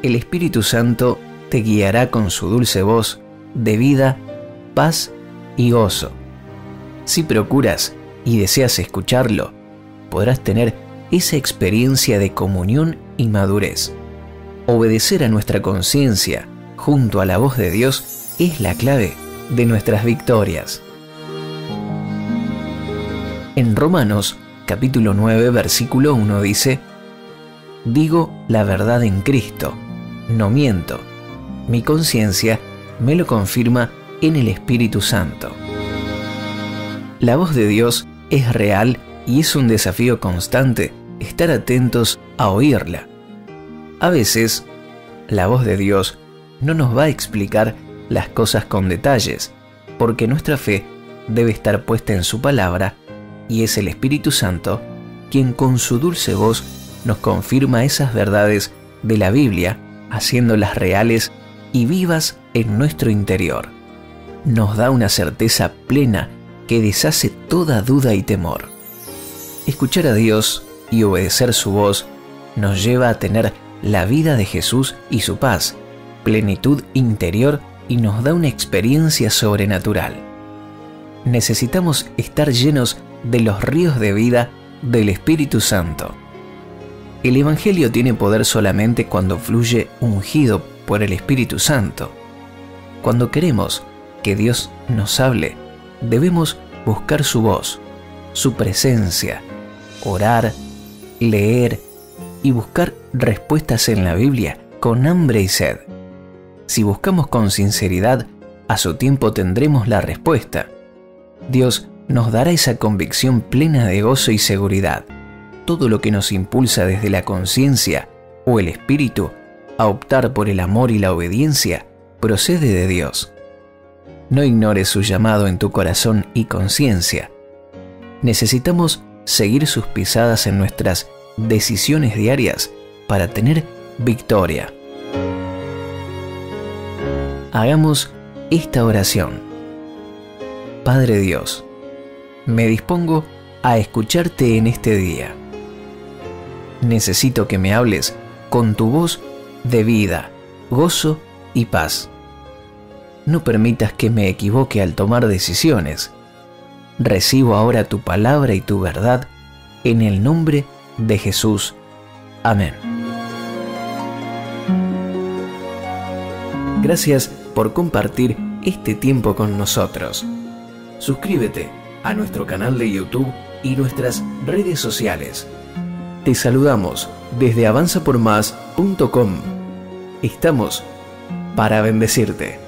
el Espíritu Santo te guiará con su dulce voz de vida, paz y gozo. Si procuras y deseas escucharlo, podrás tener esa experiencia de comunión y madurez. Obedecer a nuestra conciencia junto a la voz de Dios es la clave de nuestras victorias. En Romanos, capítulo 9, versículo 1 dice: digo la verdad en Cristo, no miento. Mi conciencia me lo confirma en el Espíritu Santo. La voz de Dios es real y es un desafío constante estar atentos a oírla. A veces, la voz de Dios no nos va a explicar las cosas con detalles, porque nuestra fe debe estar puesta en su palabra y es el Espíritu Santo quien con su dulce voz nos confirma esas verdades de la Biblia, haciéndolas reales y vivas en nuestro interior. Nos da una certeza plena que deshace toda duda y temor. Escuchar a Dios y obedecer su voz nos lleva a tener la vida de Jesús y su paz, plenitud interior, y nos da una experiencia sobrenatural. Necesitamos estar llenos de los ríos de vida del Espíritu Santo. El Evangelio tiene poder solamente cuando fluye ungido por el Espíritu Santo. Cuando queremos que Dios nos hable, debemos buscar su voz, su presencia, orar, leer y buscar respuestas en la Biblia con hambre y sed. Si buscamos con sinceridad, a su tiempo tendremos la respuesta. Dios nos dará esa convicción plena de gozo y seguridad. Todo lo que nos impulsa desde la conciencia o el espíritu a optar por el amor y la obediencia procede de Dios. No ignores su llamado en tu corazón y conciencia. Necesitamos seguir sus pisadas en nuestras decisiones diarias para tener victoria. Hagamos esta oración. Padre Dios, me dispongo a escucharte en este día. Necesito que me hables con tu voz de vida, gozo y paz. No permitas que me equivoque al tomar decisiones. Recibo ahora tu palabra y tu verdad en el nombre de Jesús. Amén. Gracias por compartir este tiempo con nosotros. Suscríbete a nuestro canal de YouTube y nuestras redes sociales. Te saludamos desde avanzapormás.com. Estamos para bendecirte.